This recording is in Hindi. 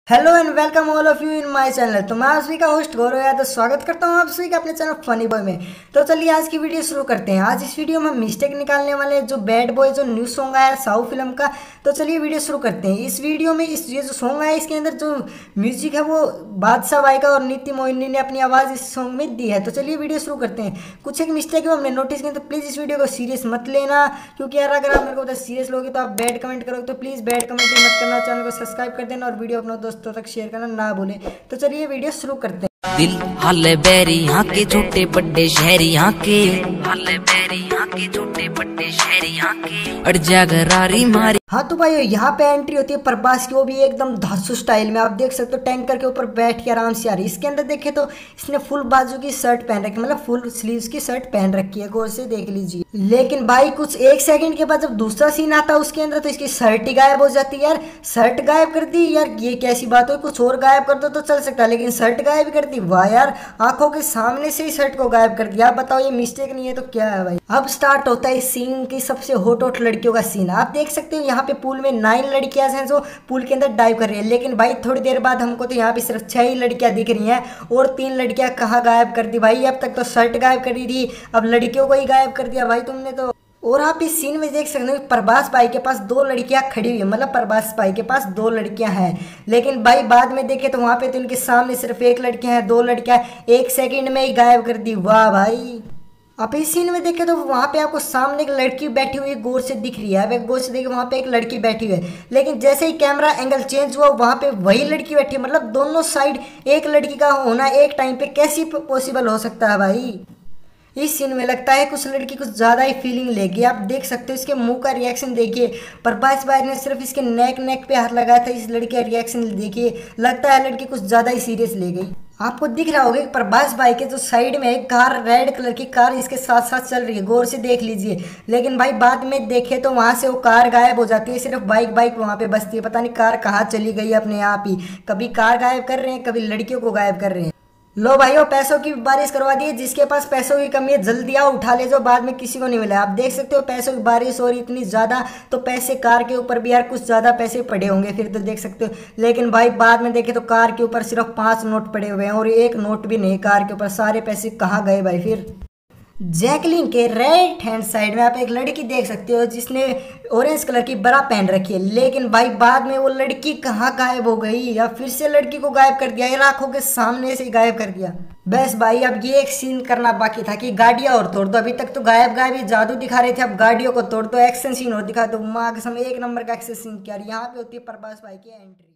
Hello and welcome all of you in my channel. तो मैं आप सभी का होस्ट गौरव यादव स्वागत करता हूं आप सभी का अपने चैनल फनी बॉय में। तो चलिए आज की वीडियो शुरू करते हैं। आज इस वीडियो में हम मिस्टेक निकालने वाले हैं जो बैड बॉय जो न्यू सॉन्ग आया साउथ फिल्म का। तो चलिए वीडियो शुरू करते हैं। इस वीडियो में ये जो सॉन्ग आया इसके अंदर जो म्यूजिक है वो बादशाह भाई का और नीति मोहिनी ने अपनी आवाज़ इस सॉन्ग में दी है। तो चलिए वीडियो शुरू करते हैं। कुछ एक मिस्टेक है हमने नोटिस किया, तो प्लीज़ इस वीडियो को सीरियस मत लेना, क्योंकि यार अगर आप मेरे को सीरियस लोगे तो आप बैड कमेंट करोगे, तो प्लीज़ बैड कमेंट मत करना। चैनल को सब्सक्राइब कर देना और वीडियो अपने दोस्तों तक शेयर करना ना भूलें। तो चलिए वीडियो शुरू करते हैं। दिल हाले बैरी यहाँ के छोटे बड़े शहरी यहाँ के, हाले बैरी यहाँ के छोटे बड़े शहरी यहाँ के, अड़ जा गरारी मारी। हाँ तो भाई यहाँ पे एंट्री होती है प्रभास की, वो भी एकदम धांसू स्टाइल में। आप देख सकते हो टैंकर के ऊपर बैठ के आराम से आ रही। इसके अंदर देखे तो इसने फुल बाजू की शर्ट पहन रखी, मतलब फुल स्लीव्स की शर्ट पहन रखी है, गौर से देख लीजिए। लेकिन भाई कुछ एक सेकंड के बाद जब दूसरा सीन आता है उसके अंदर तो इसकी शर्ट ही गायब हो जाती है। यार शर्ट गायब कर दी यार, ये कैसी बात हो। कुछ और गायब कर दो तो चल सकता है, लेकिन शर्ट गायब कर दी। वाह यार, आंखों के सामने से ही शर्ट को गायब कर दिया। आप बताओ ये मिस्टेक नहीं है तो क्या है भाई। अब स्टार्ट होता है इस सीन की सबसे हॉट लड़कियों का सीन। आप देख सकते हो यहाँ पे पूल में 9 लड़कियां हैं जो पूल के अंदर डाइव कर रही है। लेकिन भाई थोड़ी देर बाद हमको तो यहाँ पे सिर्फ 6 ही लड़कियां दिख रही हैं, और 3 लड़कियां कहाँ गायब कर दी भाई। अब तक तो शर्ट गायब कर दी थी, अब लड़कियों को ही गायब कर दिया भाई तुमने तो। और आप इस सीन में देख सकते हो प्रभास भाई के पास 2 लड़कियां खड़ी हुई है, मतलब प्रभास भाई के पास 2 लड़कियां हैं। लेकिन भाई बाद में देखे तो वहां पे तो इनके सामने सिर्फ 1 लड़कियां हैं। 2 लड़कियां 1 सेकंड में ही गायब कर दी। वाह भाई। आप इस सीन में देखे तो वहां पे आपको सामने एक लड़की बैठी हुई गौर से दिख रही है। अब एक गौर से देखे वहां पे एक लड़की बैठी हुई है, लेकिन जैसे ही कैमरा एंगल चेंज हुआ वहां पे वही लड़की बैठी है। मतलब दोनों साइड एक लड़की का होना एक टाइम पे कैसी पॉसिबल हो सकता है भाई। इस सीन में लगता है कुछ लड़की कुछ ज़्यादा ही फीलिंग लेगी। आप देख सकते हो इसके मुंह का रिएक्शन देखिए। प्रभास भाई ने सिर्फ इसके नेक पे हाथ लगाया था, इस लड़की का रिएक्शन देखिए। लगता है लड़की कुछ ज़्यादा ही सीरियस ले गई। आपको दिख रहा होगा कि प्रभास भाई के जो साइड में एक कार, रेड कलर की कार इसके साथ साथ चल रही है, गौर से देख लीजिए। लेकिन भाई बाद में देखे तो वहां से वो कार गायब हो जाती है, सिर्फ बाइक वहां पे बचती है। पता नहीं कार कहाँ चली गई अपने आप ही। कभी कार गायब कर रहे हैं, कभी लड़कियों को गायब कर रहे हैं। लो भाइयों, पैसों की बारिश करवा दी है। जिसके पास पैसों की कमी है जल्दी आओ उठा ले, जो बाद में किसी को नहीं मिला। आप देख सकते हो पैसों की बारिश हो रही इतनी ज़्यादा, तो पैसे कार के ऊपर भी यार कुछ ज़्यादा पैसे पड़े होंगे फिर तो देख सकते हो। लेकिन भाई बाद में देखे तो कार के ऊपर सिर्फ 5 नोट पड़े हुए हैं, और 1 नोट भी नहीं कार के ऊपर। सारे पैसे कहाँ गए भाई फिर। जैकलिन के राइट हैंड साइड में आप एक लड़की देख सकते हो जिसने ऑरेंज कलर की बरा पहन रखी है। लेकिन भाई बाद में वो लड़की कहाँ गायब हो गई, या फिर से लड़की को गायब कर दिया, या आंखों के सामने से गायब कर दिया। बस भाई अब ये एक सीन करना बाकी था कि गाड़ियां और तोड़ दो। अभी तक तो गायब ही जादू दिखा रहे थे, अब गाड़ियों को तोड़ दो, एक्शन सीन और दिखा दो। माँ कसम 1 नंबर का एक्शन सीन किया। यहाँ पे होती है प्रभास भाई की एंट्री।